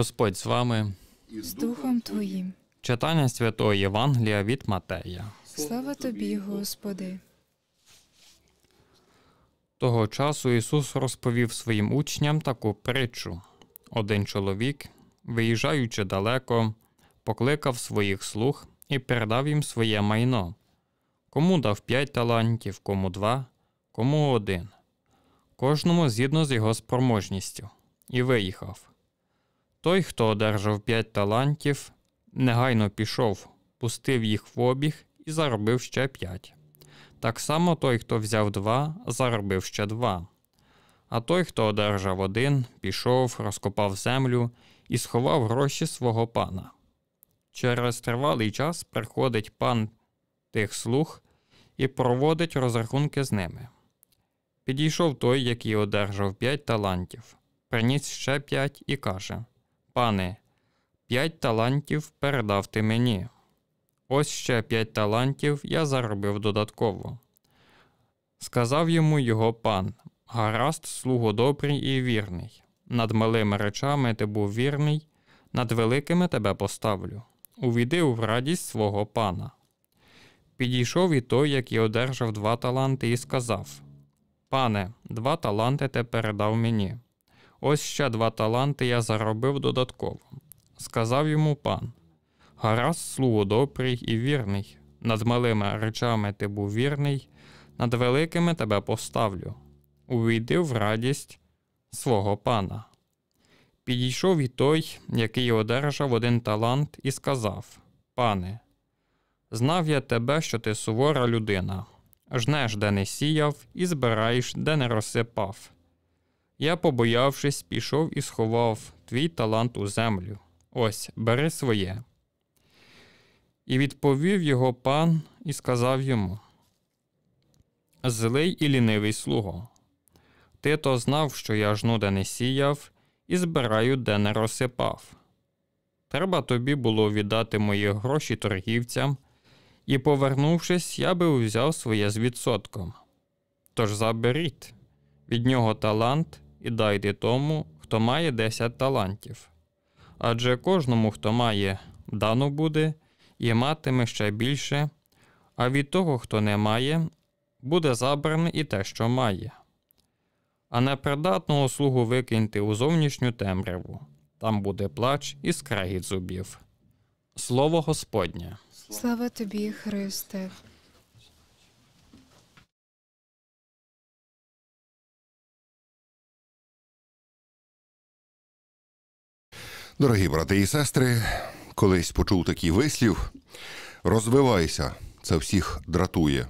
Господь з вами. З Духом Твоїм. Читання Святого Євангелія від Матея. Слава Тобі, Господи. Того часу Ісус розповів своїм учням таку притчу. Один чоловік, виїжджаючи далеко, покликав своїх слуг і передав їм своє майно. Кому дав 5 талантів, кому 2, кому 1. Кожному згідно з його спроможністю. І виїхав. Той, хто одержав 5 талантів, негайно пішов, пустив їх в обіг і заробив ще 5. Так само той, хто взяв 2, заробив ще 2. А той, хто одержав 1, пішов, розкопав землю і сховав гроші свого пана. Через тривалий час приходить пан тих слуг і проводить розрахунки з ними. Підійшов той, який одержав 5 талантів, приніс ще 5 і каже: «Пане, 5 талантів передав ти мені. Ось ще 5 талантів я заробив додатково». Сказав йому його пан: «Гаразд, слуго добрий і вірний. Над малими речами ти був вірний, над великими тебе поставлю. Увійди в радість свого пана». Підійшов і той, який одержав 2 таланти, і сказав: «Пане, 2 таланти ти передав мені. Ось ще 2 таланти я заробив додатково». Сказав йому пан: «Гаразд, слуго добрий і вірний. Над малими речами ти був вірний, над великими тебе поставлю. Увійди в радість свого пана». Підійшов і той, який одержав 1 талант, і сказав: «Пане, знав я тебе, що ти сувора людина. Жнеш, де не сіяв, і збираєш, де не розсипав. Я, побоявшись, пішов і сховав твій талант у землю. Ось, бери своє». І відповів його пан і сказав йому: «Злий і лінивий слуго, ти то знав, що я жну, де не сіяв, і збираю, де не розсипав. Треба тобі було віддати мої гроші торгівцям, і, повернувшись, я би узяв своє з відсотком. Тож заберіть від нього талант і дайте тому, хто має 10 талантів. Адже кожному, хто має, дано буде, і матиме ще більше, а від того, хто не має, буде забране і те, що має. А непридатного слугу викиньте у зовнішню темряву. Там буде плач і скрегіт зубів». Слово Господнє. Слава Тобі, Христе. Дорогі брати і сестри, колись почув такий вислів: «Розвивайся, це всіх дратує».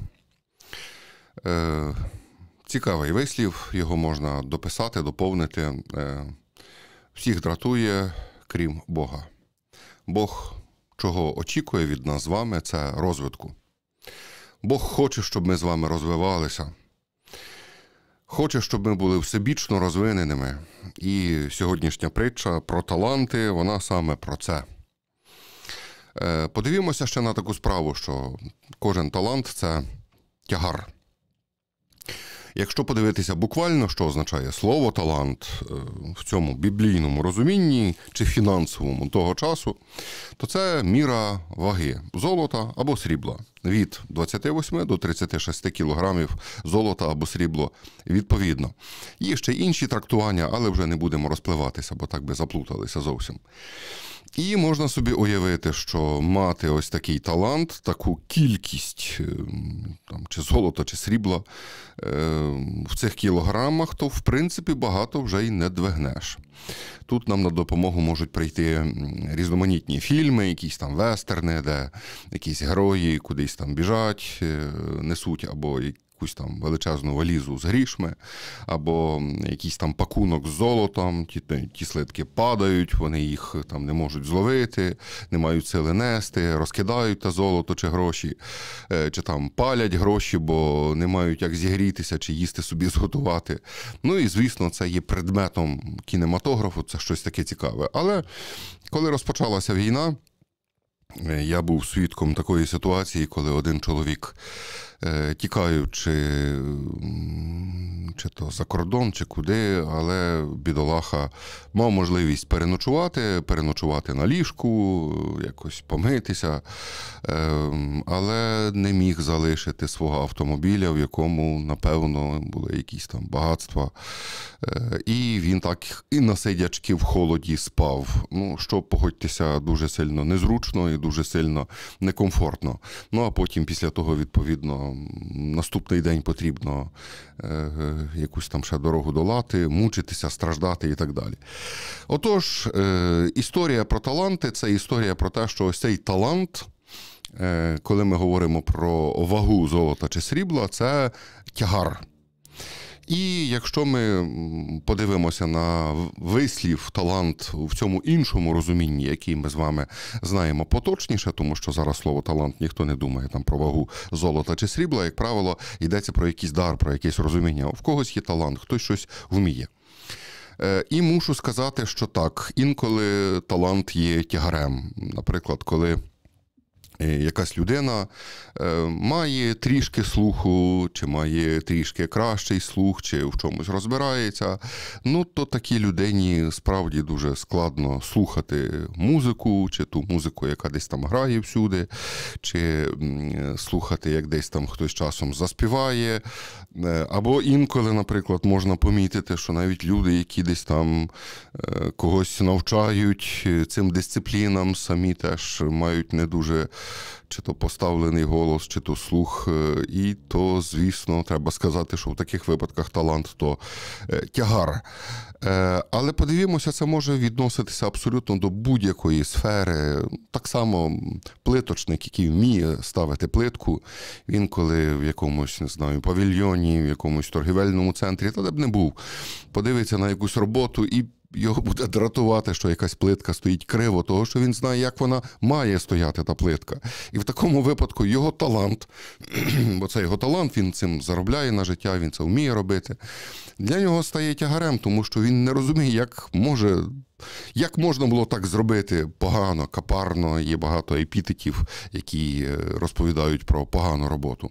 Цікавий вислів, його можна дописати, доповнити. Всіх дратує, крім Бога. Бог чого очікує від нас з вами – це розвитку. Бог хоче, щоб ми з вами розвивалися. Хоче, щоб ми були всебічно розвиненими. І сьогоднішня притча про таланти, вона саме про це. Подивімося ще на таку справу, що кожен талант – це тягар. Якщо подивитися буквально, що означає слово «талант» в цьому біблійному розумінні чи фінансовому того часу, то це міра ваги золота або срібла. Від 28 до 36 кілограмів золота або срібло відповідно. Є ще інші трактування, але вже не будемо розпливатися, бо так би заплуталися зовсім. І можна собі уявити, що мати ось такий талант, таку кількість чи золота, чи срібла в цих кілограмах, то в принципі багато вже й не двигнеш. Тут нам на допомогу можуть прийти різноманітні фільми, якісь там вестерни, де якісь герої кудись там біжать, несуть або якусь там величезну валізу з грішми, або якийсь там пакунок з золотом, ті слитки падають, вони їх там не можуть зловити, не мають сили нести, розкидають те золото чи гроші, чи там палять гроші, бо не мають як зігрітися, чи їсти собі зготувати. Ну і, звісно, це є предметом кінематографу, це щось таке цікаве. Але коли розпочалася війна, я був свідком такої ситуації, коли один чоловік тікаючи чи то за кордон, чи куди, але бідолаха мав можливість переночувати на ліжку, якось помитися, але не міг залишити свого автомобіля, в якому, напевно, були якісь там багатства. І він так і на сидячки в холоді спав. Ну, що, погодьтеся, дуже сильно незручно і дуже сильно некомфортно. Ну, а потім після того, відповідно, наступний день потрібно якусь там ще дорогу долати, мучитися, страждати і так далі. Отож, історія про таланти – це історія про те, що ось цей талант, коли ми говоримо про вагу золота чи срібла, це тягар. І якщо ми подивимося на вислів талант в цьому іншому розумінні, який ми з вами знаємо поточніше, тому що зараз слово талант ніхто не думає там про вагу золота чи срібла, як правило, йдеться про якийсь дар, про якесь розуміння. В когось є талант, хтось щось вміє. І мушу сказати, що так, інколи талант є тягарем. Наприклад, коли якась людина має трішки слуху, чи має трішки кращий слух, чи в чомусь розбирається, ну, то такій людині справді дуже складно слухати музику, чи ту музику, яка десь там грає всюди, чи слухати, як десь там хтось часом заспіває. Або інколи, наприклад, можна помітити, що навіть люди, які десь там когось навчають цим дисциплінам, самі теж мають не дуже чи то поставлений голос, чи то слух, і то, звісно, треба сказати, що в таких випадках талант – то тягар. Але подивімося, це може відноситися абсолютно до будь-якої сфери. Так само плиточник, який вміє ставити плитку, він коли в якомусь, не знаю, павільйоні, в якомусь торгівельному центрі, та де б не був, подивиться на якусь роботу і його буде дратувати, що якась плитка стоїть криво, того, що він знає, як вона має стояти, та плитка. І в такому випадку його талант, бо це його талант, він цим заробляє на життя, він це вміє робити, для нього стає тягарем, тому що він не розуміє, як можна було так зробити погано, капарно, є багато епітетів, які розповідають про погану роботу.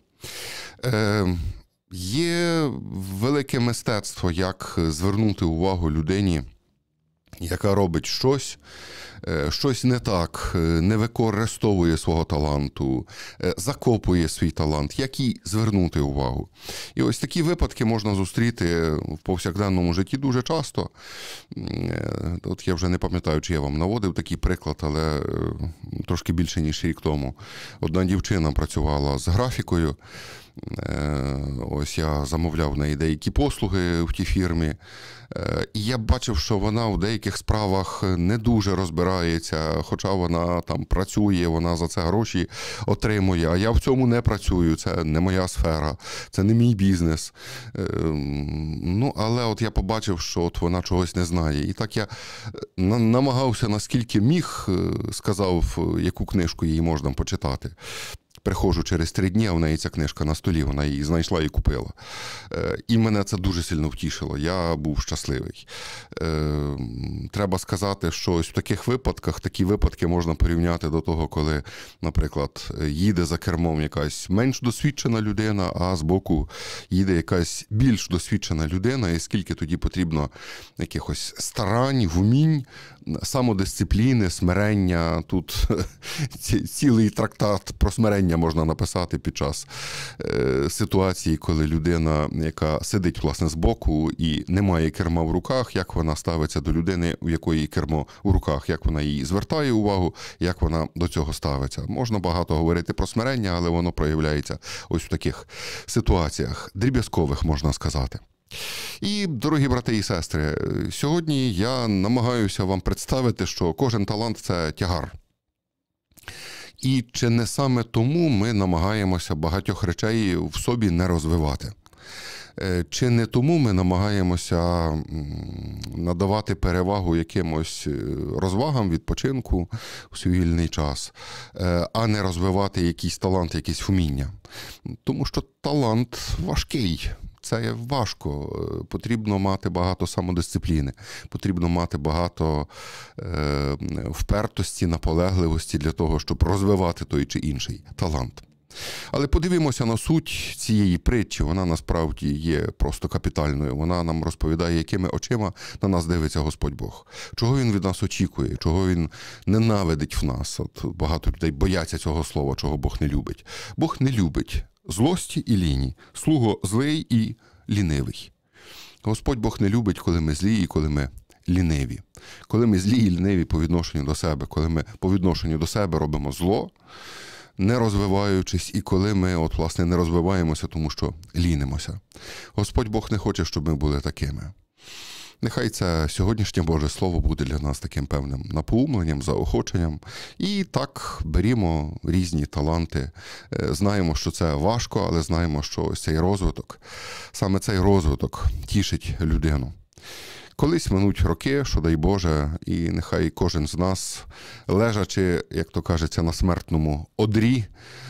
Є велике мистецтво, як звернути увагу людині, яка робить щось не так, не використовує свого таланту, закопує свій талант, як їй звернути увагу. І ось такі випадки можна зустріти в повсякденному житті дуже часто. От я вже не пам'ятаю, чи я вам наводив такий приклад, але трошки більше, ніж рік тому. Одна дівчина працювала з графікою. Ось я замовляв в неї деякі послуги в тій фірмі. І я бачив, що вона в деяких справах не дуже розбирається, хоча вона там працює, вона за це гроші отримує, а я в цьому не працюю, це не моя сфера, це не мій бізнес. Ну, але от я побачив, що от вона чогось не знає. І так я намагався, наскільки міг, сказав, яку книжку їй можна почитати. Приходжу через 3 дні, а в неї ця книжка на столі, вона її знайшла і купила. І мене це дуже сильно втішило, я був щасливий. Треба сказати, що ось в таких випадках, такі випадки можна порівняти до того, коли, наприклад, їде за кермом якась менш досвідчена людина, а збоку їде якась більш досвідчена людина, і скільки тоді потрібно якихось старань, вмінь, самодисципліни, смирення. Тут цілий трактат про смирення можна написати під час ситуації, коли людина, яка сидить, власне, збоку і не має керма в руках, як вона ставиться до людини, у якої кермо в руках, як вона її звертає увагу, як вона до цього ставиться. Можна багато говорити про смирення, але воно проявляється ось в таких ситуаціях, дріб'язкових, можна сказати. І, дорогі брати і сестри, сьогодні я намагаюся вам представити, що кожен талант – це тягар. І чи не саме тому ми намагаємося багатьох речей в собі не розвивати? Чи не тому ми намагаємося надавати перевагу якимось розвагам, відпочинку у свій вільний час, а не розвивати якийсь талант, якісь вміння? Тому що талант важкий. Це важко. Потрібно мати багато самодисципліни, потрібно мати багато впертості, наполегливості для того, щоб розвивати той чи інший талант. Але подивимося на суть цієї притчі, вона насправді є просто капітальною. Вона нам розповідає, якими очима на нас дивиться Господь Бог. Чого Він від нас очікує, чого Він ненавидить в нас. От багато людей бояться цього слова, чого Бог не любить. Бог не любить злості і ліні, слуго злий і лінивий. Господь Бог не любить, коли ми злі і коли ми ліниві. Коли ми злі і ліниві по відношенню до себе, коли ми по відношенню до себе робимо зло, не розвиваючись, і коли ми, власне, не розвиваємося, тому що лінимося. Господь Бог не хоче, щоб ми були такими. Нехай це сьогоднішнє Боже Слово буде для нас таким певним напоумленням, заохоченням. І так берімо різні таланти. Знаємо, що це важко, але знаємо, що ось цей розвиток, саме цей розвиток тішить людину. Колись минуть роки, що дай Боже, і нехай кожен з нас, лежачи, як то кажеться, на смертному одрі,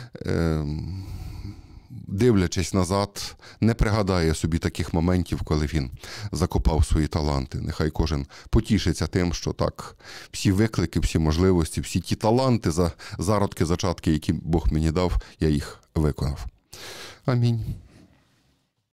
дивлячись назад, не пригадає собі таких моментів, коли він закопав свої таланти. Нехай кожен потішиться тим, що так, всі виклики, всі можливості, всі ті таланти, зародки, зачатки, які Бог мені дав, я їх виконав. Амінь.